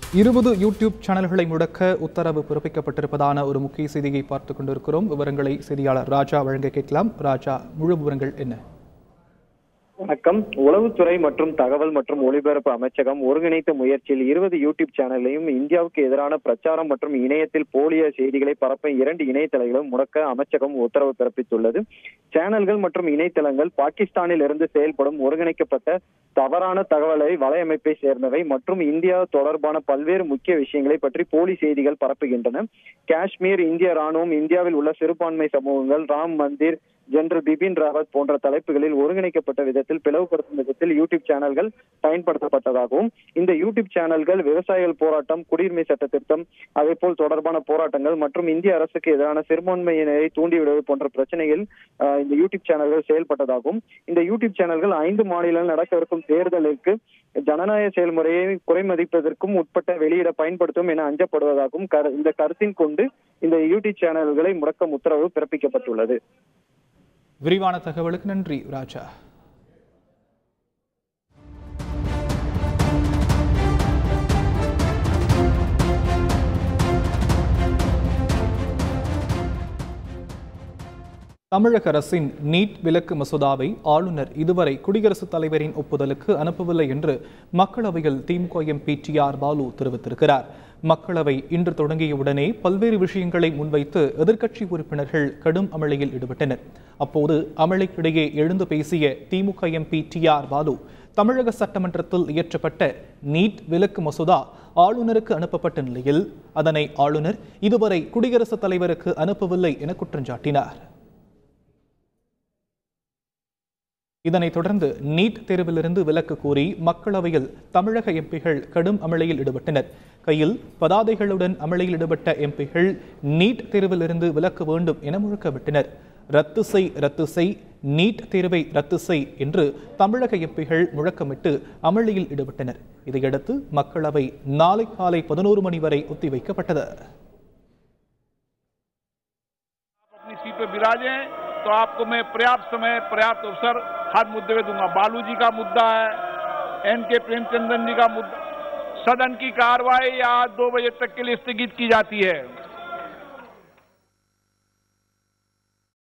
20 YouTube சேனல்களை முடக்க உத்தரவு பிறப்பிக்கப்பட்டிருப்பதான ஒரு முக்கிய செய்தியை பார்த்துக் கொண்டிருக்கிறோம். விவரங்களை செய்தியாளர் ராஜா வழங்க கேட்கலாம். ராஜா, முழு விவரங்கள் என்ன? வணக்கம். உளவுத்துறை மற்றும் தகவல் மற்றும் ஒலிபரப்பு அமைச்சகம் ஒருங்கிணைத்த முயற்சியில் 20 யூடியூப் சேனலையும் இந்தியாவுக்கு எதிரான பிரச்சாரம் மற்றும் இணையத்தில் போலிய செய்திகளை பரப்ப 2 இணையதளங்களும் முடக்க அமைச்சகம் உத்தரவு பிறப்பித்துள்ளது. சேனல்கள் மற்றும் இணையதளங்கள் பாகிஸ்தானில் இருந்து செயல்படும் ஒருங்கிணைக்கப்பட்ட தவறான தகவலை வலையமைப்பை சேர்ந்தவை மற்றும் இந்தியா தொடர்பான பல்வேறு முக்கிய விஷயங்களை பற்றி போலி செய்திகள் பரப்புகின்றன. காஷ்மீர், இந்திய ராணுவம், இந்தியாவில் உள்ள சிறுபான்மை சமூகங்கள், ராம் மந்திர், ஜெனரல் பிபின் ராவத் போன்ற தலைப்புகளில் ஒருங்கிணைக்கப்பட்ட விதத்தில் பிளவுபடுத்தும் விதத்தில் யூடியூப் சேனல்கள் பயன்படுத்தப்பட்டதாகவும், இந்த யூடியூப் சேனல்கள் விவசாயிகள் போராட்டம், குடியுரிமை சட்ட திருத்தம், அதே போல் தொடர்பான போராட்டங்கள் மற்றும் இந்திய அரசுக்கு எதிரான சிறுபான்மையினரை தூண்டிவிடுவது போன்ற பிரச்சனைகள் இந்த யூடியூப் சேனல்கள் செயல்பட்டதாகவும், இந்த யூடியூப் சேனல்கள் 5 மாநிலங்கள் நடக்கவிருக்கும் தேர்தலுக்கு ஜனநாயக செயல்முறையை குறைமதிப்பதற்கும் உட்பட்ட வெளியிட பயன்படுத்தும் என அஞ்சப்படுவதாகவும் இந்த கருத்தின் கொண்டு இந்த யூடியூப் சேனல்களை முடக்கும் உத்தரவு பிறப்பிக்கப்பட்டுள்ளது. விரிவான தகவலுக்கு நன்றி ராஜா. தமிழக அரசின் நீட் விலக்கு மசோதாவை ஆளுநர் இதுவரை குடியரசுத் தலைவரின் ஒப்புதலுக்கு அனுப்பவில்லை என்று மக்களவையில் திமுக எம்பி TR பாலு தெரிவித்திருக்கிறார். மக்களவை இன்று தொடங்கியவுடனே பல்வேறு விஷயங்களை முன்வைத்து எதிர்க்கட்சி உறுப்பினர்கள் கடும் அமளியில் ஈடுபட்டனர். அப்போது அமளிக்கிடையே எழுந்து பேசிய திமுக எம்பி TR பாலு, தமிழக சட்டமன்றத்தில் இயற்றப்பட்ட நீட் விலக்கு மசோதா ஆளுநருக்கு அனுப்பப்பட்ட நிலையில் அதனை ஆளுநர் இதுவரை குடியரசுத் தலைவருக்கு அனுப்பவில்லை என குற்றம் சாட்டினார். இதனைத் தொடர்ந்து நீட் தேர்விலிருந்து விலக்கு கோரி மக்களவையில் தமிழக எம்பிகள் கடும் அமளியில் ஈடுபட்டனர். கையில் பதாதைகளுடன் அமளியில் ஈடுபட்ட எம்பிகள் நீட் தேர்விலிருந்து விலக்க வேண்டும் என முழக்கமிட்டனர். ரத்து செய், நீட் தேர்வை ரத்து செய் என்று தமிழக எம்பிகள் முழக்கமிட்டு அமளியில் ஈடுபட்டனர். இதையடுத்து மக்களவை நாளை காலை 11 மணி வரை ஒத்திவைக்கப்பட்டது. तो आपको मैं पर्याप्त समय पर्याप्त अवसर हर मुद्दे में दूंगा। बालू जी का मुद्दा है, NK प्रेमचंद्रन जी का मुद्दा, सदन की कार्रवाई आज 2 बजे तक के लिए स्थगित की जाती है।